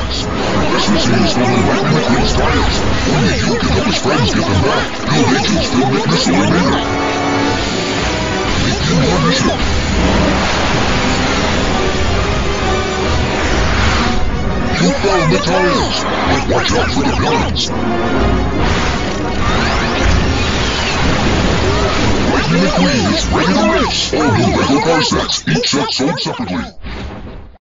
race. This machine is stolen Lightning McQueen's tires. Only you can help his friends get them back. Build engines, build Nicholas Eliminator. Begin your mission. You found the tires, but watch out for the villains. Lightning McQueen is ready to race. All new Lego car sets, each set sold separately.